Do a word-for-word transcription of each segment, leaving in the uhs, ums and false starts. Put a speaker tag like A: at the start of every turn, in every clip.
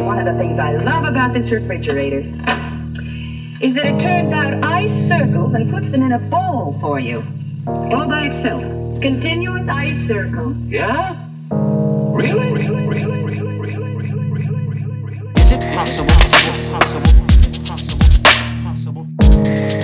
A: One of the things I love about this refrigerator is that it turns out ice circles and puts them in a bowl for you. All by itself. Continuous ice circle.
B: Yeah? Really? Really? Really? Really? Really? Really? Really? Really? Is it possible? Is it possible? Possible? Possible?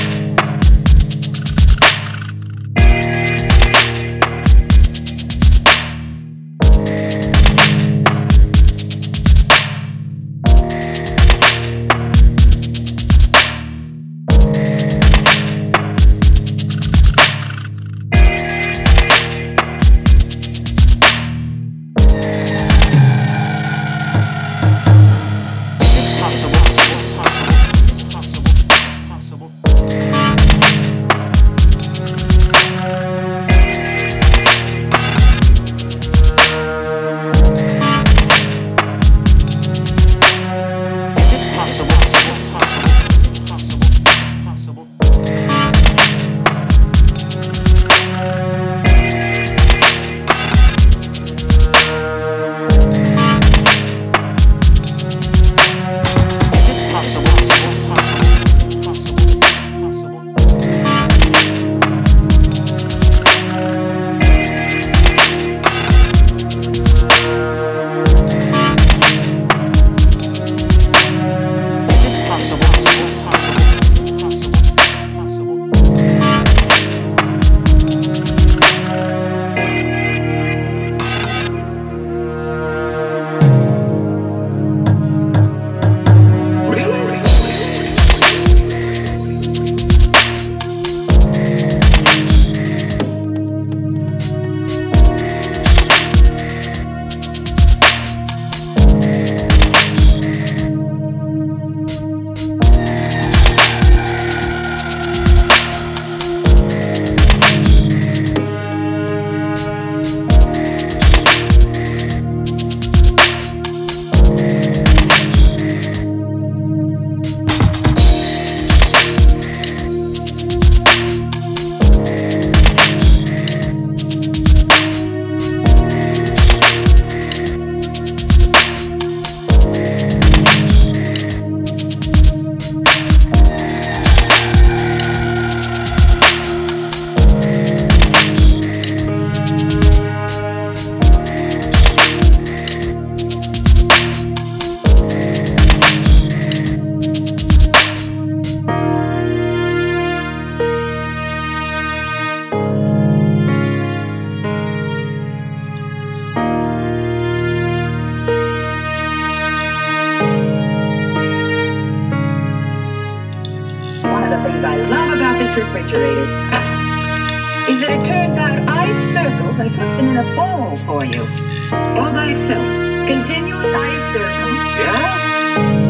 A: Refrigerator is that it turns out ice circles and puts them in a bowl for you. All by itself. Continuous ice circles.
B: Yeah?